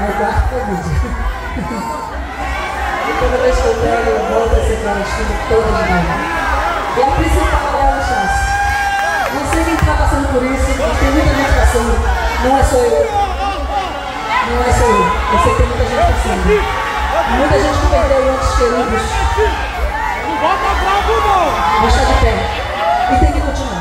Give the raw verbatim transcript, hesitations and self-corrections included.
é o quarto Covid. E toda vez que eu pego, eu volto a ser clandestino toda de novo. E a principal é a chance. Não sei quem está passando por isso, mas tem muita gente passando. Não é só eu. Não é só eu. Eu sei que tem muita gente passando. Muita gente que perdeu entes queridos. Não bota bravo, não! Mas está de pé. E tem que continuar.